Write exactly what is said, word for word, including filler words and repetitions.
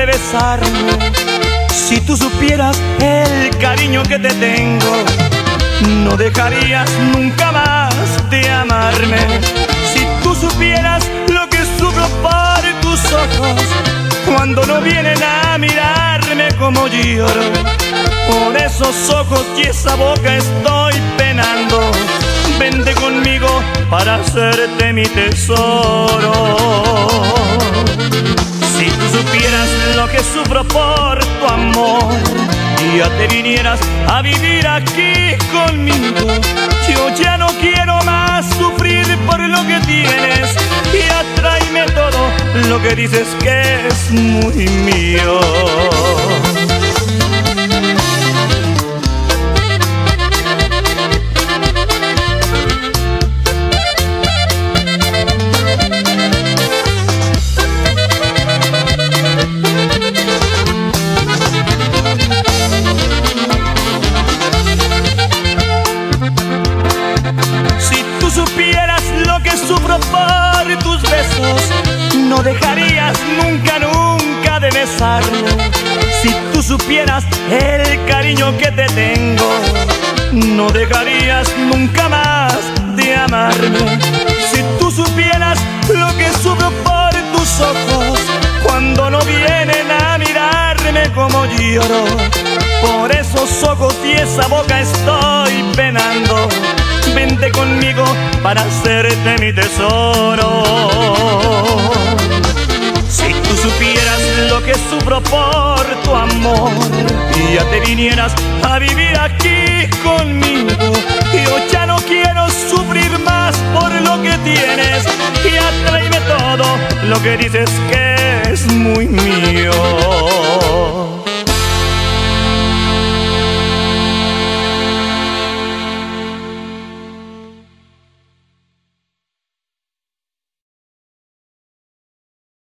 de besarme. Si tú supieras el cariño que te tengo, no dejarías nunca más de amarme. Si tú supieras lo que sufro por tus ojos cuando no vienen a mirarme como lloro, por esos ojos y esa boca estoy penando. Vente conmigo para hacerte mi tesoro. Si tú supieras lo que sufro por tu amor, ya te vinieras a vivir aquí conmigo. Yo ya no quiero más sufrir por lo que tienes, y tráeme todo lo que dices que es muy mío. Sufro por tus besos, no dejarías nunca, nunca de besarme. Si tú supieras el cariño que te tengo, no dejarías nunca más de amarme. Si tú supieras lo que sufro por tus ojos cuando no vienen a mirarme como lloro, por esos ojos y esa boca estoy penando. Vente conmigo para hacerte mi tesoro. Si tú supieras lo que sufro por tu amor, y ya te vinieras a vivir aquí conmigo. Yo ya no quiero sufrir más por lo que tienes, y tráeme todo lo que dices que es muy mío.